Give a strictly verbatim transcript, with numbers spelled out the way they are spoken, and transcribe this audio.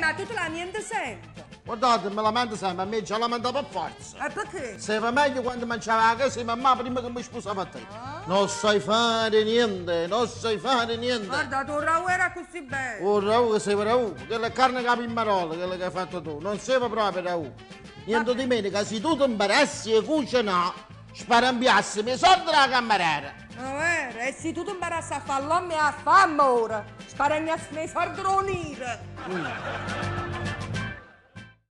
ma tu te la niente senti. Guardate, me lamento sempre, a me ci lamenta per forza. E perché? Se va meglio quando mangiava la casa, mamma prima che mi sposava a te. Non sai fare niente, non sai fare niente. Guarda, tu Raul era così bello. Oh Raul, che sei Raul, quella è carne che pimmarola, quella che hai fatto tu, non sei proprio Raul. Niente di meno, che se tu ti imparassi a cucinare, sparambiassi mi soldi dalla cameriera. No, era, e se tu ti imparassi a fare l'uomo e a fare amore, sparegnassimi i soldi da unire. Mm.